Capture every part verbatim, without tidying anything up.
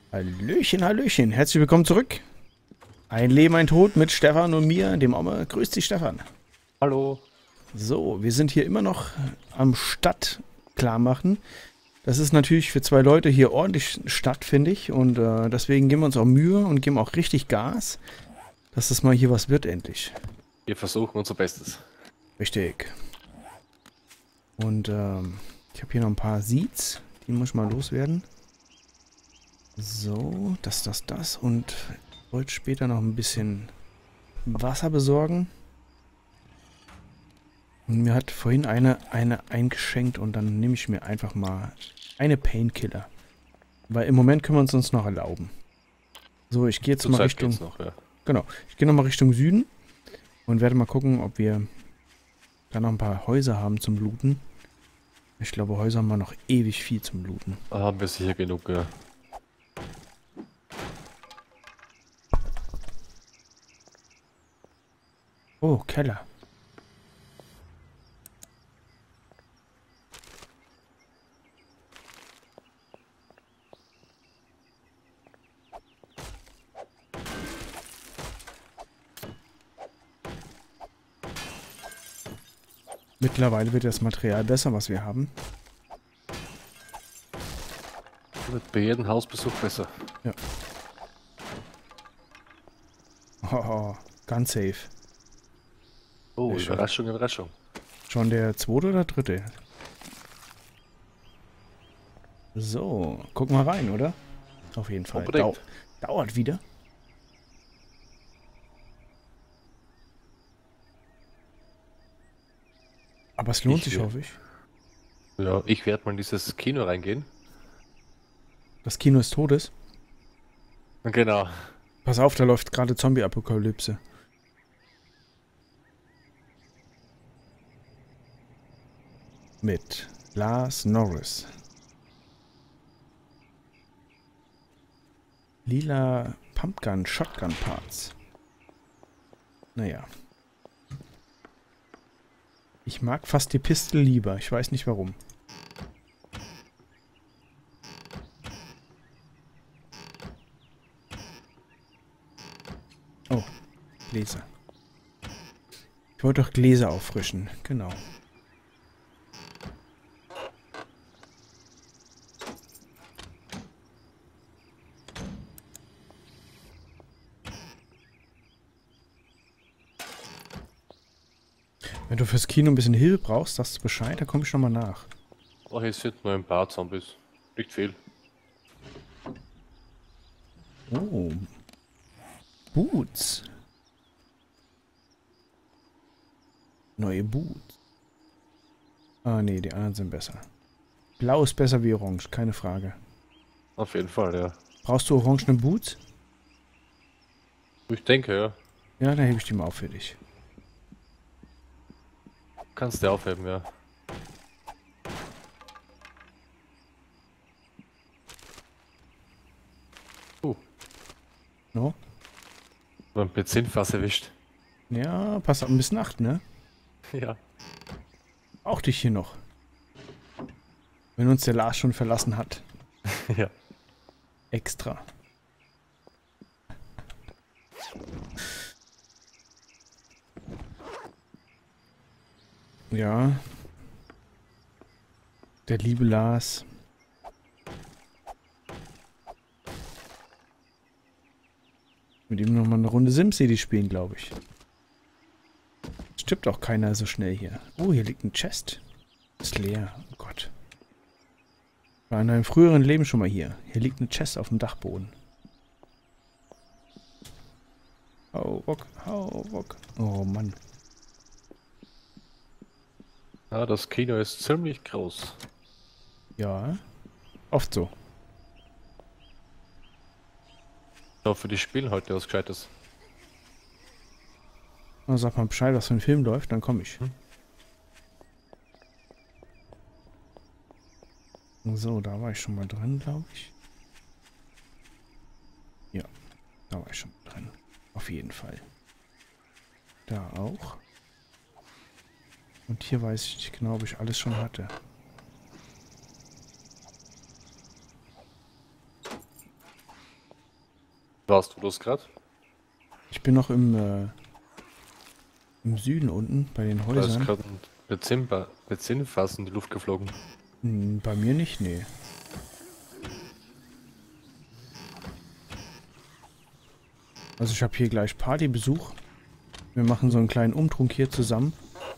Hallöchen, Hallöchen. Herzlich willkommen zurück. Ein Leben, ein Tod mit Stefan und mir, dem Omme. Grüß dich, Stefan. Hallo. So, wir sind hier immer noch am Stadt klar machen. Das ist natürlich für zwei Leute hier ordentlich Stadt, finde ich. Und äh, deswegen geben wir uns auch Mühe und geben auch richtig Gas, dass das mal hier was wird endlich. Wir versuchen unser Bestes. Richtig. Und ähm, ich habe hier noch ein paar Seeds. Die muss ich mal loswerden. So, das, das, das. Und ich wollte später noch ein bisschen Wasser besorgen. Und mir hat vorhin eine, eine eingeschenkt und dann nehme ich mir einfach mal eine Painkiller. Weil im Moment können wir uns uns noch erlauben. So, ich gehe jetzt Zur mal Zeit Richtung... geht's noch, ja. Genau, ich gehe nochmal Richtung Süden und werde mal gucken, ob wir da noch ein paar Häuser haben zum Looten. Ich glaube, Häuser haben wir noch ewig viel zum Looten. Da haben wir sicher genug, ja. Oh, Keller. Mittlerweile wird das Material besser, was wir haben. Wird bei jedem Hausbesuch besser. Ja. Oh, ganz safe. Oh, Sehr schön. Überraschung, Überraschung. Schon der zweite oder dritte? So, guck mal rein, oder? Auf jeden Fall. Dau Unbedingt. dauert wieder. Aber es lohnt Ich sich, will- hoffe ich. Ja, ich werde mal in dieses Kino reingehen. Das Kino ist Todes. Genau. Pass auf, da läuft gerade Zombie-Apokalypse. Mit Lars Norris. Lila Pumpgun Shotgun Parts. Naja. Ich mag fast die Pistole lieber. Ich weiß nicht warum. Oh, Gläser. Ich wollte doch Gläser auffrischen. Genau. Wenn du fürs Kino ein bisschen Hilfe brauchst, sagst du Bescheid, da komme ich nochmal nach. Oh, hier sind nur ein paar Zombies. Nicht viel. Oh. Boots. Neue Boots. Ah, nee, die anderen sind besser. Blau ist besser wie Orange, keine Frage. Auf jeden Fall, ja. Brauchst du orangene Boots? Ich denke, ja. Ja, dann hebe ich die mal auf für dich. Kannst du aufheben, ja. Uh, No? beim Benzinfass erwischt. Ja, pass auf, bis Nacht, ne? Ja. Auch dich hier noch. Wenn uns der Lars schon verlassen hat. Ja. Extra. Ja. Der liebe Lars. Mit ihm nochmal eine Runde SimCity spielen, glaube ich. Stirbt auch keiner so schnell hier. Oh, hier liegt ein Chest. Ist leer. Oh Gott. War in einem früheren Leben schon mal hier. Hier liegt eine Chest auf dem Dachboden. Hau, Bock, hau, Bock. Oh Mann. Ja, das Kino ist ziemlich groß. Ja. Oft so. Ich hoffe, die spielen heute was Gescheites. Na, sag mal Bescheid, was für ein Film läuft, dann komme ich. Hm. So, da war ich schon mal drin, glaube ich. Ja, da war ich schon mal drin. Auf jeden Fall. Da auch. Und hier weiß ich nicht genau, ob ich alles schon hatte. Warst du das gerade? Ich bin noch im, äh, im Süden unten, bei den Da ist Häusern. gerade ein Benzinba- Benzinfass in die Luft geflogen. Hm, bei mir nicht, nee. Also ich habe hier gleich Partybesuch. Wir machen so einen kleinen Umtrunk hier zusammen.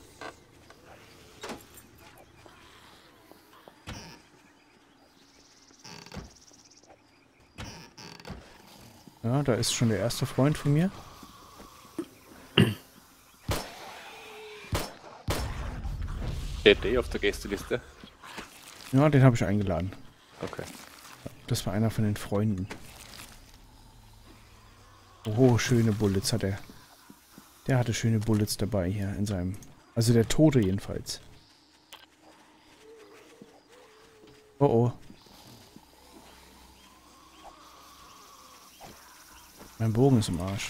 Ja, da ist schon der erste Freund von mir. Steht eh auf der Gästeliste. Ja, den habe ich eingeladen. Okay. Das war einer von den Freunden. Oh, schöne Bullets hat er. Der hatte schöne Bullets dabei hier in seinem... Also der Tote jedenfalls. Oh oh. Mein Bogen ist im Arsch.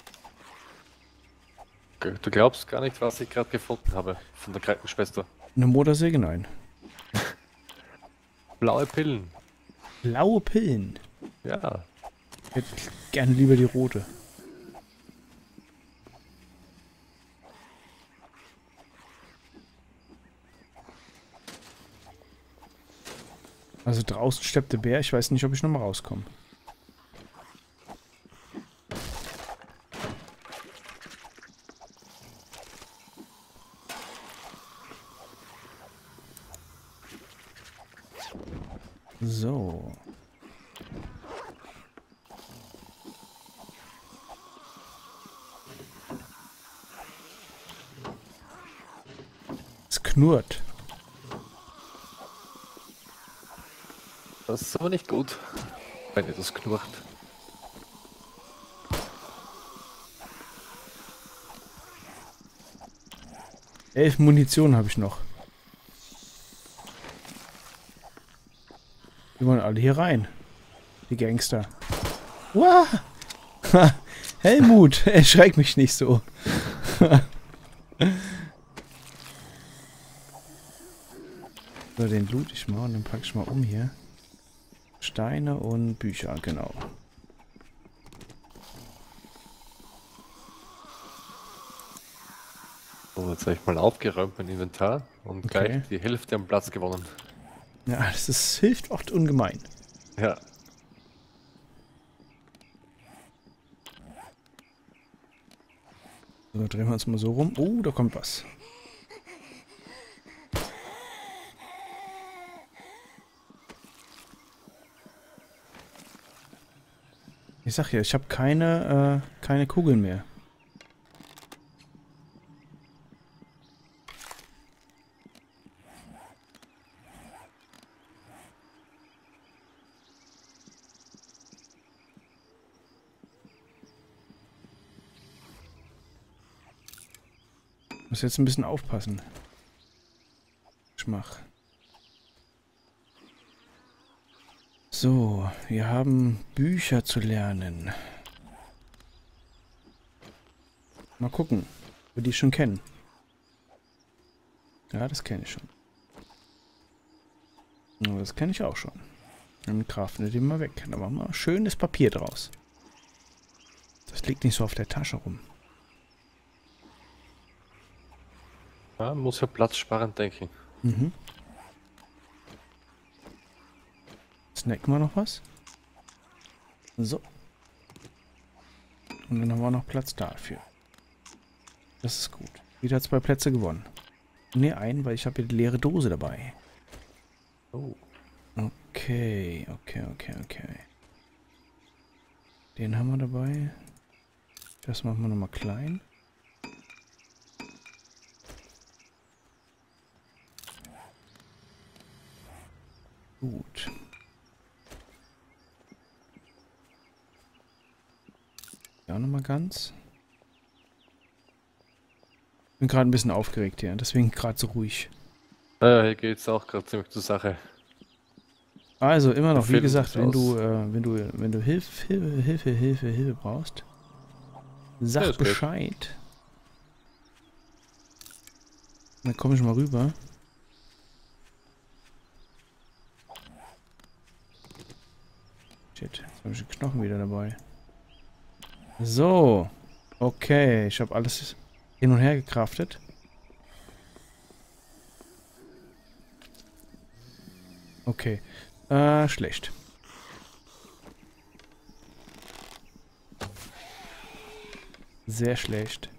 Du glaubst gar nicht, was ich gerade gefunden habe von der Krankenschwester. Eine Motorsäge? Nein. Blaue Pillen. Blaue Pillen. Ja. Ich hätte gerne lieber die rote. Also draußen steppt der Bär. Ich weiß nicht, ob ich nochmal rauskomme. So. Es knurrt. Das ist aber nicht gut, wenn etwas knurrt. Elf Munition habe ich noch. Die wollen alle hier rein. Die Gangster. Wow. Helmut, erschreck mich nicht so. So, den loot ich mal und dann packe ich mal um hier. Steine und Bücher, genau. So, jetzt habe ich mal aufgeräumt mein Inventar und Okay. gleich die Hälfte am Platz gewonnen. Ja, das ist, hilft oft ungemein. Ja. So, drehen wir uns mal so rum. Oh, da kommt was. Ich sag ja, ich habe keine, äh, keine Kugeln mehr. Muss jetzt ein bisschen aufpassen. Schmach. So, wir haben Bücher zu lernen. Mal gucken, ob wir die schon kennen. Ja, das kenne ich schon. Ja, das kenne ich auch schon. Dann craften wir den mal weg. Da machen wir schönes Papier draus. Das liegt nicht so auf der Tasche rum. Ja, muss ja platzsparend denken. Mhm. Snacken wir noch was? So. Und dann haben wir noch Platz dafür. Das ist gut. Wieder zwei Plätze gewonnen. Ne, einen, weil ich habe hier die leere Dose dabei. Oh. Okay, okay, okay, okay. Den haben wir dabei. Das machen wir nochmal klein. Gut. Ja, nochmal ganz. Bin gerade ein bisschen aufgeregt hier, deswegen gerade so ruhig. Ja, hier geht's auch gerade ziemlich zur Sache. Also immer noch, wie Film gesagt, sieht's wenn aus. du, äh, wenn du, wenn du Hilfe, Hilfe, Hilfe, Hilfe, Hilfe brauchst, sag Ja, ist gut. Bescheid. Dann komme ich mal rüber. Shit, jetzt habe ich den Knochen wieder dabei. So. Okay, ich habe alles hin und her gecraftet. Okay. Äh, schlecht. Sehr schlecht.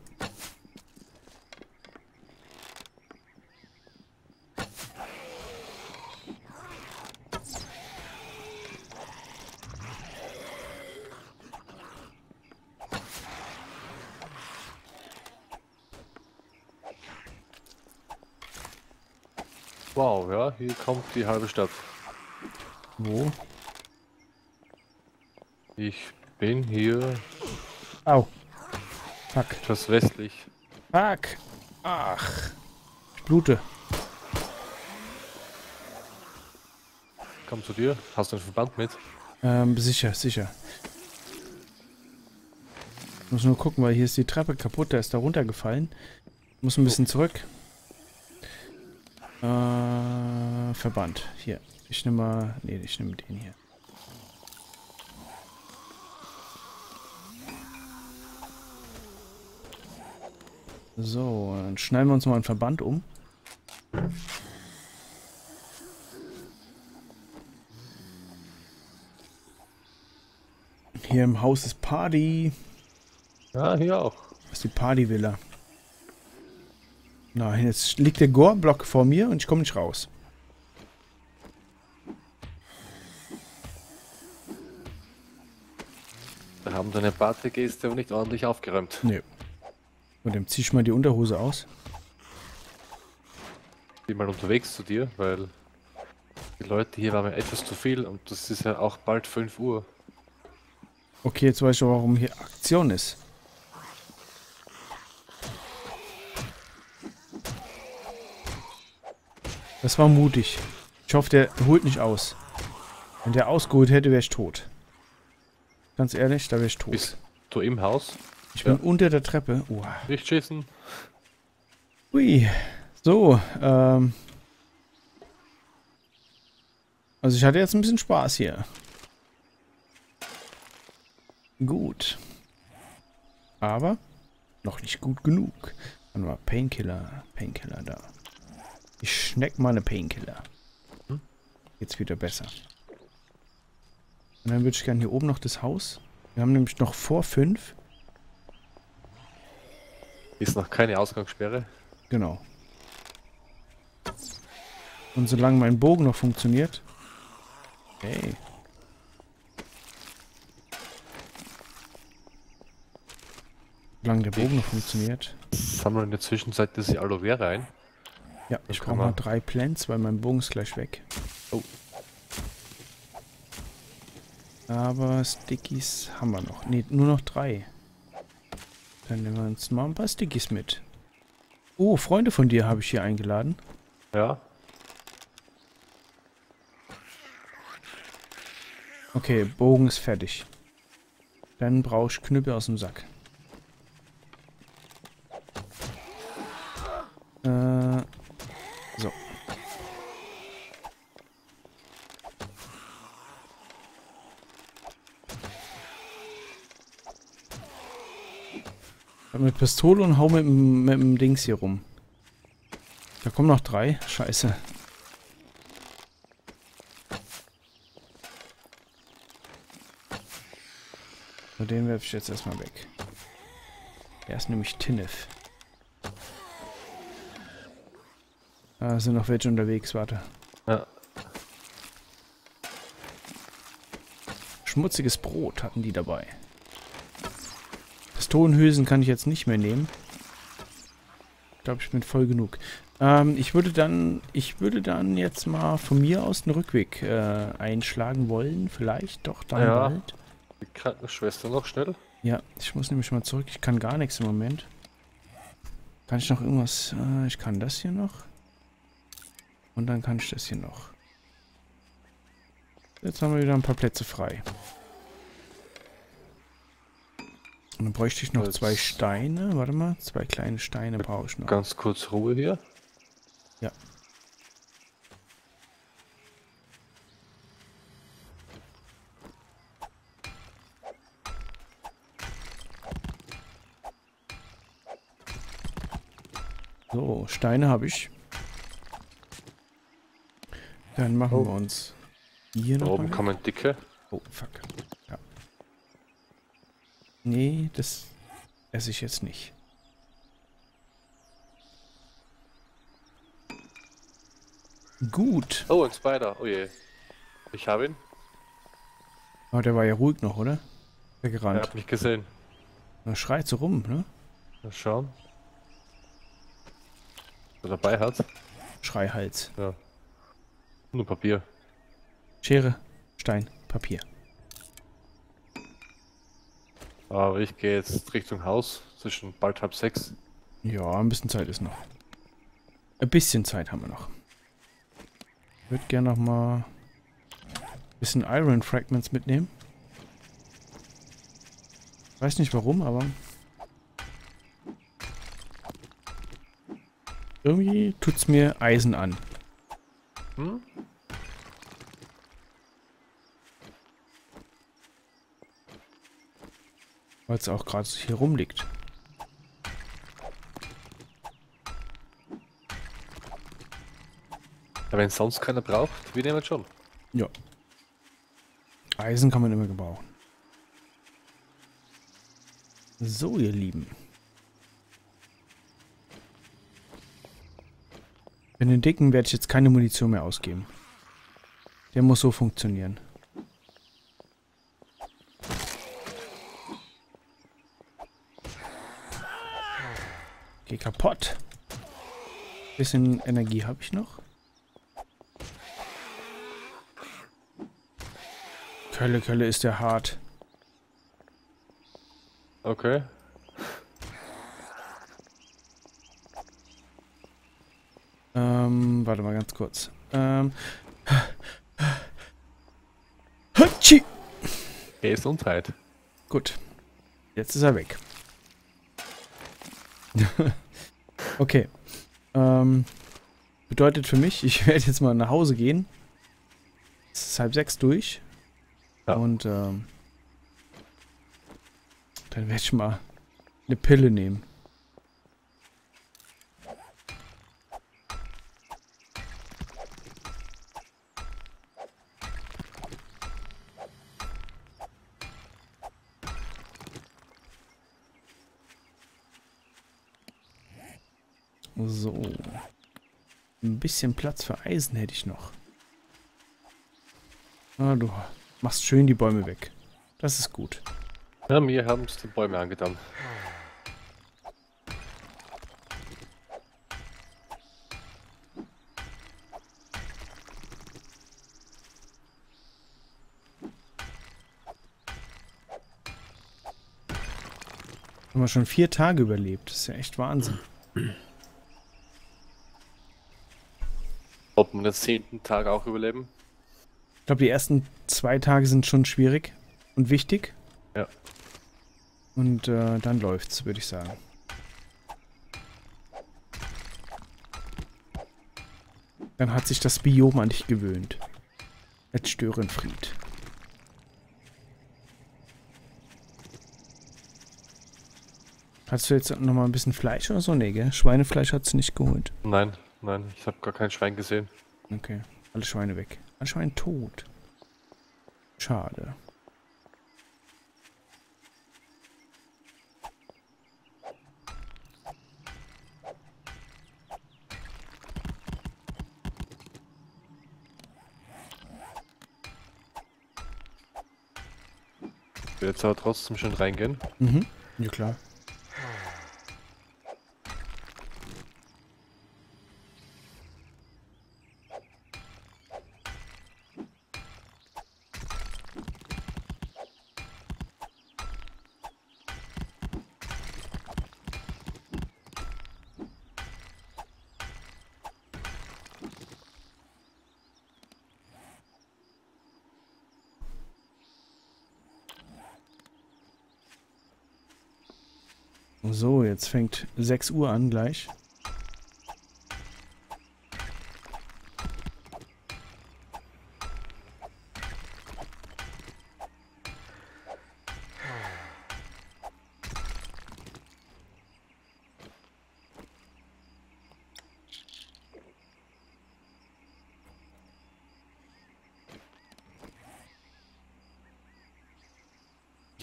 Wow, ja, hier kommt die halbe Stadt. Wo? Ich bin hier Au. Fuck. etwas westlich. Fuck. Ach. Ich blute. Komm zu dir. Hast du einen Verband mit? Ähm, sicher, sicher. Ich muss nur gucken, weil hier ist die Treppe kaputt. Der ist da runtergefallen. Muss ein bisschen zurück. Äh, Verband. Hier. Ich nehme mal... Nee, ich nehme den hier. So, dann schneiden wir uns mal einen Verband um. Hier im Haus ist Party. Ja, hier auch. Das ist die Party-Villa. Nein, jetzt liegt der Gore-Block vor mir und ich komme nicht raus. Da haben deine Partygäste aber nicht ordentlich aufgeräumt. Nee. Und dann zieh ich mal die Unterhose aus. Bin mal unterwegs zu dir, weil die Leute hier waren mir etwas zu viel und das ist ja auch bald fünf Uhr. Okay, jetzt weiß ich auch, warum hier Aktion ist. Das war mutig. Ich hoffe, der holt nicht aus. Wenn der ausgeholt hätte, wäre ich tot. Ganz ehrlich, da wäre ich tot. Bist du im Haus? Ich bin Ja. unter der Treppe. Uah. Nicht schießen. Ui. So, ähm. Also ich hatte jetzt ein bisschen Spaß hier. Gut. Aber noch nicht gut genug. Dann war Painkiller. Painkiller da. Ich schneck mal eine Painkiller. Hm? Jetzt wieder besser. Und dann würde ich gerne hier oben noch das Haus. Wir haben nämlich noch vor fünf. Ist noch keine Ausgangssperre. Genau. Und solange mein Bogen noch funktioniert. Hey. Solange der Bogen noch funktioniert. Sammeln in der Zwischenzeit das Aloe Vera ein. Ja, ich Das brauche kann mal man- drei Plants, weil mein Bogen ist gleich weg. Oh. Aber Stickies haben wir noch. Ne, nur noch drei. Dann nehmen wir uns mal ein paar Stickies mit. Oh, Freunde von dir habe ich hier eingeladen. Ja. Okay, Bogen ist fertig. Dann brauche ich Knüppel aus dem Sack. Äh, so. Ich hab mit Pistole und hau mit, dem- mit dem Dings hier rum. Da kommen noch drei. Scheiße. So, den werfe ich jetzt erstmal weg. Der ist nämlich Tinnef. Da sind noch welche unterwegs, warte. Ja. Schmutziges Brot hatten die dabei. Pistolenhülsen kann ich jetzt nicht mehr nehmen. Ich glaube, ich bin voll genug. Ähm, ich würde dann, ich würde dann jetzt mal von mir aus den Rückweg äh, einschlagen wollen. Vielleicht doch dann Ja. bald. Die Krankenschwester noch schnell. Ja, ich muss nämlich mal zurück. Ich kann gar nichts im Moment. Kann ich noch irgendwas? Äh, ich kann das hier noch. Und dann kann ich das hier noch. Jetzt haben wir wieder ein paar Plätze frei. Und dann bräuchte ich noch Jetzt- zwei Steine. Warte mal, zwei kleine Steine brauche ich noch. Ganz kurz Ruhe hier. Ja. So, Steine habe ich. Dann machen Oh. wir uns hier Da noch oben mal. kommen dicke. Oh, fuck. Ja. Nee, das esse ich jetzt nicht. Gut. Oh, ein Spider. Oh je. Ich habe ihn. Aber der war ja ruhig noch, oder? Der Er gerannt. hat mich gesehen. Er schreit so rum, ne? Mal schauen. Was er dabei hat. Schreihals. Ja. Nur Papier. Schere, Stein, Papier. Aber ich gehe jetzt Richtung Haus. Zwischen bald halb sechs. Ja, ein bisschen Zeit ist noch. Ein bisschen Zeit haben wir noch. Ich würde gerne noch mal ein bisschen Iron Fragments mitnehmen. Weiß nicht warum, aber irgendwie tut's mir Eisen an. Hm? Weil es auch gerade hier rumliegt. Aber wenn sonst keiner braucht, wir nehmen schon. Ja. Eisen kann man immer gebrauchen. So, ihr Lieben. Für den Dicken werde ich jetzt keine Munition mehr ausgeben. Der muss so funktionieren. Geh kaputt. Bisschen Energie habe ich noch. Kölle, Kölle ist der hart. Okay. Ähm, warte mal ganz kurz. Ähm. Hatschi! Gesundheit. Gut. Jetzt ist er weg. Okay. Ähm, bedeutet für mich, ich werde jetzt mal nach Hause gehen. Es ist halb sechs durch. Ja. Und ähm, dann werde ich mal eine Pille nehmen. So. Ein bisschen Platz für Eisen hätte ich noch. Ah, du machst schön die Bäume weg. Das ist gut. Ja, mir haben es die Bäume angetan. Haben wir schon vier Tage überlebt. Das ist ja echt Wahnsinn. Ob wir den zehnten Tag auch überleben? Ich glaube, die ersten zwei Tage sind schon schwierig und wichtig. Ja. Und äh, dann läuft's, würde ich sagen. Dann hat sich das Biom an dich gewöhnt. Jetzt Störenfried. Hast du jetzt noch mal ein bisschen Fleisch oder so? Nee, gell? Schweinefleisch hat sie nicht geholt. Nein, nein, ich habe gar kein Schwein gesehen. Okay. Alle Schweine weg. Alle Schweine tot. Schade. Ich will jetzt aber trotzdem schon reingehen. Mhm. Ja, klar. So, jetzt fängt sechs Uhr an gleich.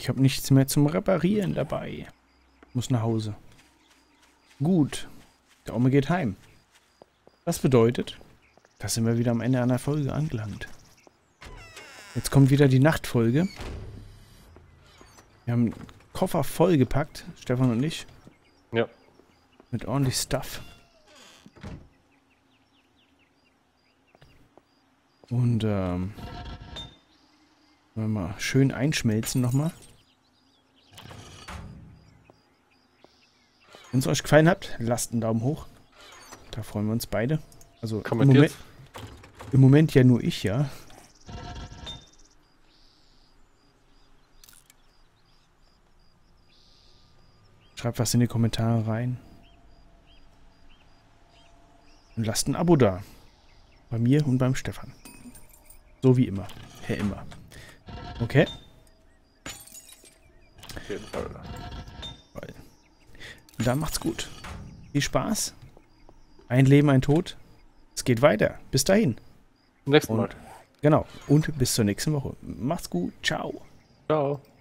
Ich habe nichts mehr zum Reparieren dabei. Muss nach Hause. Gut. Der Ome geht heim. Das bedeutet, da sind wir wieder am Ende einer Folge angelangt. Jetzt kommt wieder die Nachtfolge. Wir haben einen Koffer vollgepackt, Stefan und ich. Ja. Mit ordentlich Stuff. Und ähm, mal schön einschmelzen nochmal. Wenn es euch gefallen hat, lasst einen Daumen hoch. Da freuen wir uns beide. Also im Moment, im Moment ja nur ich, ja. Schreibt was in die Kommentare rein. Und lasst ein Abo da. Bei mir und beim Stefan. So wie immer. Herr immer. Okay? Auf jeden Fall. Und dann macht's gut. Viel Spaß. Ein Leben, ein Tod. Es geht weiter. Bis dahin. Nächsten und, Mal. Genau. Und bis zur nächsten Woche. Macht's gut. Ciao. Ciao.